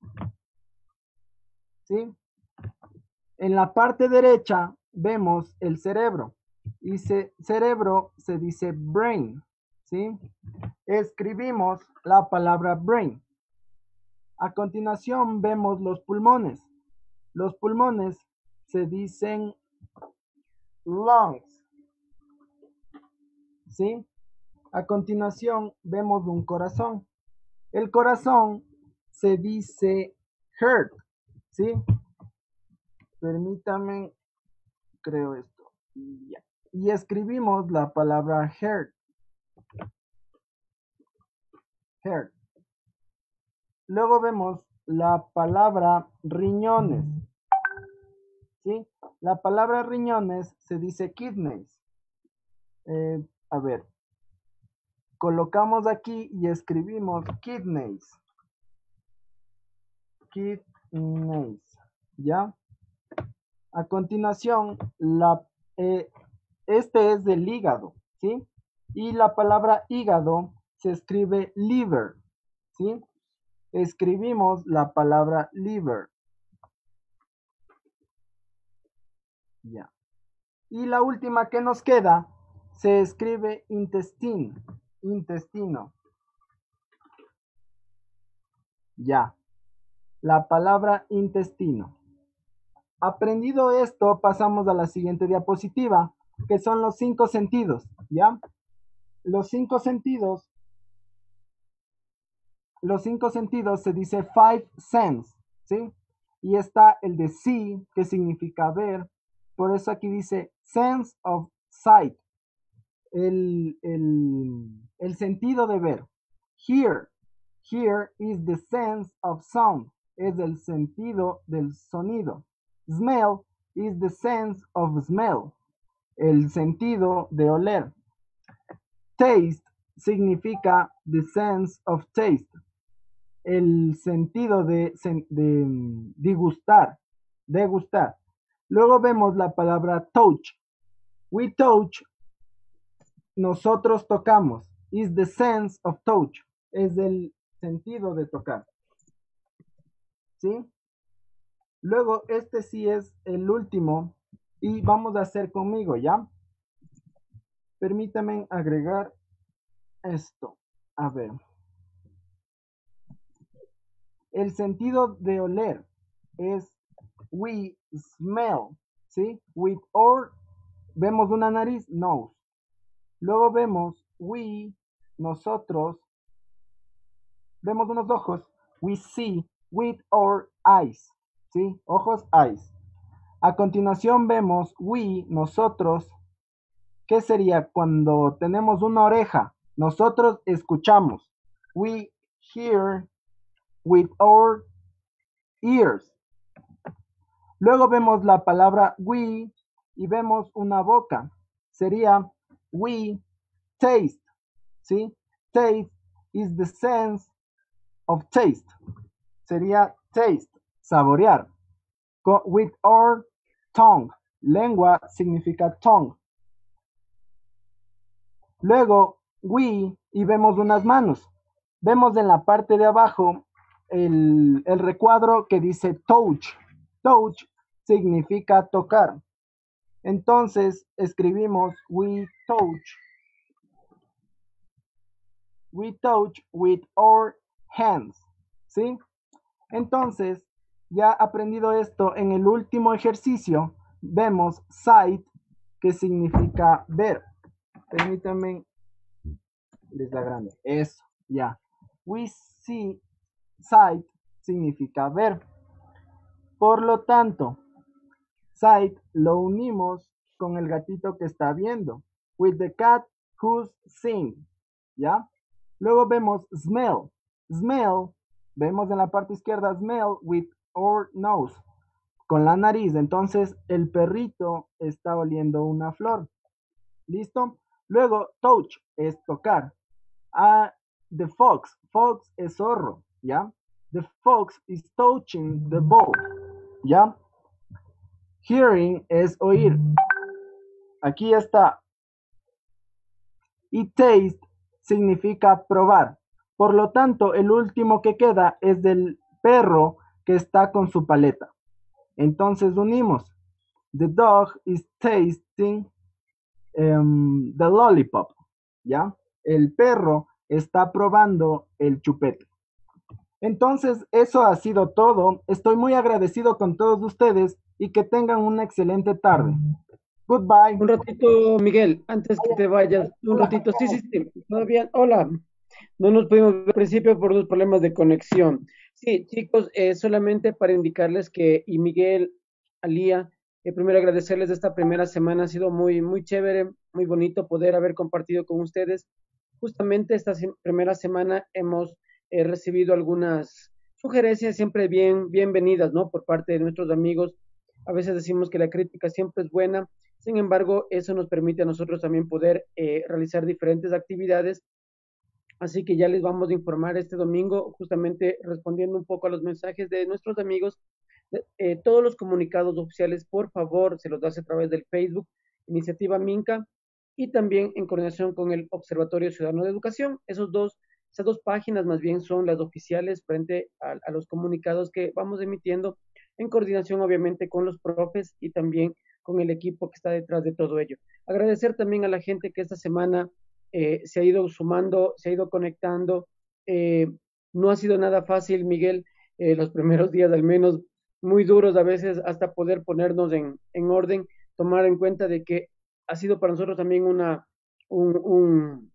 ¿sí? En la parte derecha vemos el cerebro. Y cerebro se dice brain, ¿sí? Escribimos la palabra brain. A continuación vemos los pulmones. Los pulmones se dicen lungs, ¿sí? A continuación vemos un corazón. El corazón se dice heart, ¿sí? Permítame, creo esto. Ya. Y escribimos la palabra heart. Heart. Luego vemos la palabra riñones, ¿sí? La palabra riñones se dice kidneys. A ver, colocamos aquí y escribimos kidneys. Kidneys, ¿ya? A continuación, este es del hígado, ¿sí? Y la palabra hígado se escribe liver, ¿sí? Escribimos la palabra liver. Ya. Y la última que nos queda se escribe intestino. Intestino. Ya. La palabra intestino. Aprendido esto, pasamos a la siguiente diapositiva, que son los 5 sentidos, ¿ya? Los 5 sentidos los 5 sentidos se dice five sense, ¿sí? Y está el de see, que significa ver. Por eso aquí dice sense of sight, el sentido de ver. Hear, hear is the sense of sound, es el sentido del sonido. Smell is the sense of smell, el sentido de oler. Taste significa the sense of taste, el sentido de degustar, degustar. Luego vemos la palabra touch. We touch, nosotros tocamos. Is the sense of touch, es el sentido de tocar. ¿Sí? Luego, este sí es el último y vamos a hacer conmigo, ¿ya? Permítame agregar esto. A ver. El sentido de oler es we smell, ¿sí? With our, vemos una nariz, nose. Luego vemos we, nosotros, vemos unos ojos, we see with our eyes, ¿sí? Ojos, eyes. A continuación vemos we, nosotros, ¿qué sería cuando tenemos una oreja? Nosotros escuchamos. We hear with our ears. Luego vemos la palabra we y vemos una boca. Sería we taste, ¿sí? Taste is the sense of taste. Sería taste, saborear. With our tongue. Lengua significa tongue. Luego, we, y vemos unas manos. Vemos en la parte de abajo el recuadro que dice touch. Touch significa tocar. Entonces, escribimos we touch with our hands. ¿Sí? Entonces, ya aprendido esto, en el último ejercicio, vemos sight, que significa ver. Permítanme, les da grande. Eso, ya. We see, sight significa ver. Por lo tanto, sight lo unimos con el gatito que está viendo. With the cat who's seeing. ¿Ya? Luego vemos smell. Smell, vemos en la parte izquierda, smell with our nose. Con la nariz. Entonces, el perrito está oliendo una flor. ¿Listo? Luego, touch es tocar. The fox. Fox es zorro. ¿Ya? The fox is touching the ball. ¿Ya? Hearing es oír. Aquí está. Y taste significa probar. Por lo tanto, el último que queda es del perro que está con su paleta. Entonces unimos. The dog is tasting the lollipop. ¿Ya? El perro está probando el chupete. Entonces, eso ha sido todo. Estoy muy agradecido con todos ustedes y que tengan una excelente tarde. Goodbye. Un ratito, Miguel, antes que te vayas, un ratito. Sí, sí, sí, todavía. Hola. No nos pudimos ver al principio por los problemas de conexión. Sí, chicos, solamente para indicarles que, y Miguel, Alía, primero agradecerles esta primera semana, ha sido muy, muy chévere, muy bonito poder haber compartido con ustedes. Justamente esta primera semana hemos recibido algunas sugerencias siempre bienvenidas, ¿no? Por parte de nuestros amigos. A veces decimos que la crítica siempre es buena, sin embargo, eso nos permite a nosotros también poder realizar diferentes actividades. Así que ya les vamos a informar este domingo, justamente respondiendo un poco a los mensajes de nuestros amigos. Todos los comunicados oficiales, por favor, se los hace a través del Facebook, Iniciativa Minca, y también en coordinación con el Observatorio Ciudadano de Educación. Esas dos páginas más bien son las oficiales frente a los comunicados que vamos emitiendo, en coordinación obviamente con los profes y también con el equipo que está detrás de todo ello. Agradecer también a la gente que esta semana se ha ido sumando, se ha ido conectando. No ha sido nada fácil, Miguel, los primeros días al menos, muy duros a veces hasta poder ponernos en orden, tomar en cuenta de que ha sido para nosotros también un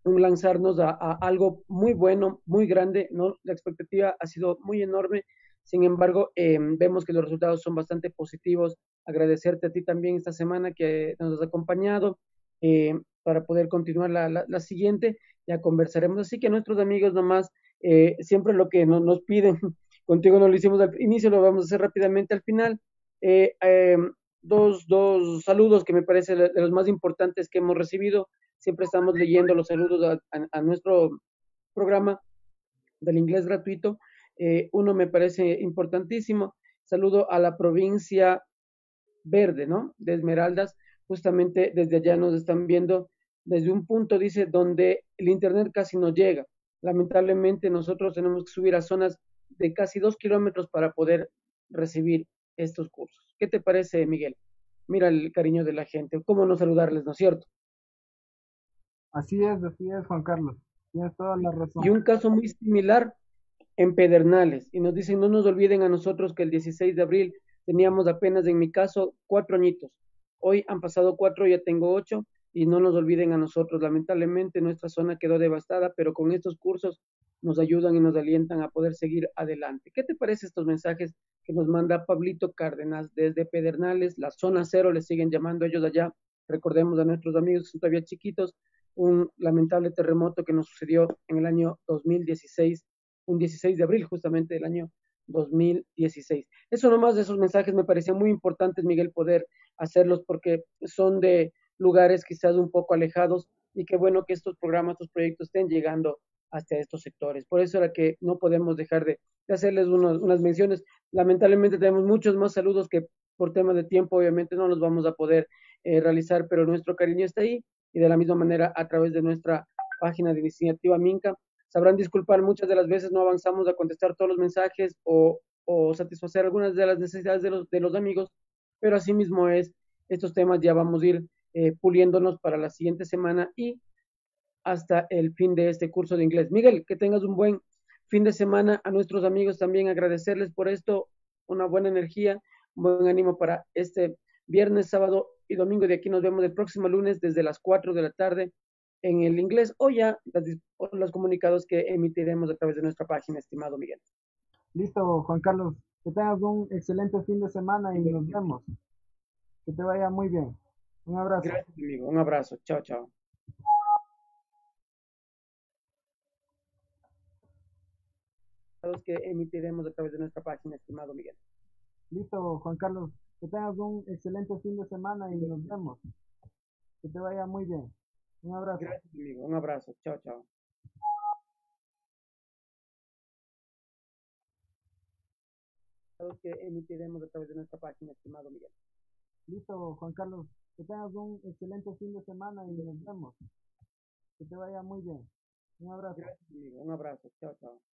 lanzarnos a algo muy bueno, muy grande, ¿no? La expectativa ha sido muy enorme, sin embargo, vemos que los resultados son bastante positivos. Agradecerte a ti también esta semana que nos has acompañado para poder continuar la siguiente, ya conversaremos. Así que nuestros amigos nomás, siempre lo que nos piden, contigo no lo hicimos al inicio, lo vamos a hacer rápidamente al final. Eh, eh, dos saludos que me parece de los más importantes que hemos recibido. Siempre estamos leyendo los saludos a nuestro programa del inglés gratuito. Uno me parece importantísimo. Saludo a la provincia verde, ¿no? De Esmeraldas. Justamente desde allá nos están viendo desde un punto, dice, donde el Internet casi no llega. Lamentablemente nosotros tenemos que subir a zonas de casi 2 kilómetros para poder recibir estos cursos. ¿Qué te parece, Miguel? Mira el cariño de la gente. ¿Cómo no saludarles, no es cierto? así es, Juan Carlos. Tienes toda la Y razón. un caso muy similar en Pedernales. Y nos dicen, no nos olviden a nosotros que el 16 de abril teníamos apenas, en mi caso, 4 añitos. Hoy han pasado 4, ya tengo 8, y no nos olviden a nosotros. Lamentablemente nuestra zona quedó devastada, pero con estos cursos nos ayudan y nos alientan a poder seguir adelante. ¿Qué te parece estos mensajes que nos manda Pablito Cárdenas desde Pedernales? La zona cero les siguen llamando ellos allá. Recordemos a nuestros amigos que son todavía chiquitos, un lamentable terremoto que nos sucedió en el año 2016, un 16 de abril justamente del año 2016. Eso nomás de esos mensajes me parecía muy importantes, Miguel, poder hacerlos porque son de lugares quizás un poco alejados y qué bueno que estos programas, estos proyectos estén llegando hasta estos sectores. Por eso era que no podemos dejar de hacerles unas menciones. Lamentablemente tenemos muchos más saludos que por tema de tiempo obviamente no los vamos a poder realizar, pero nuestro cariño está ahí y de la misma manera a través de nuestra página de iniciativa Minca. Sabrán disculpar, muchas de las veces no avanzamos a contestar todos los mensajes o satisfacer algunas de las necesidades de los amigos, pero así mismo es, estos temas ya vamos a ir puliéndonos para la siguiente semana y hasta el fin de este curso de inglés. Miguel, que tengas un buen fin de semana. A nuestros amigos también agradecerles por esto, una buena energía, un buen ánimo para este viernes, sábado y domingo. De aquí nos vemos el próximo lunes desde las 4 de la tarde en el inglés o ya los comunicados que emitiremos a través de nuestra página, estimado Miguel. Listo, Juan Carlos. Que tengas un excelente fin de semana y nos vemos. Que te vaya muy bien. Un abrazo. Gracias, amigo. Un abrazo. Chao, chao. Que emitiremos a través de nuestra página, estimado Miguel. Listo, Juan Carlos. Que tengas un excelente fin de semana y nos vemos. Que te vaya muy bien. Un abrazo. Gracias, amigo. Un abrazo. Chao, chao. Que emitiremos a través de nuestra página, estimado Miguel. Listo, Juan Carlos. Que tengas un excelente fin de semana y nos vemos. Que te vaya muy bien. Un abrazo. Gracias, amigo. Un abrazo. Chao, chao.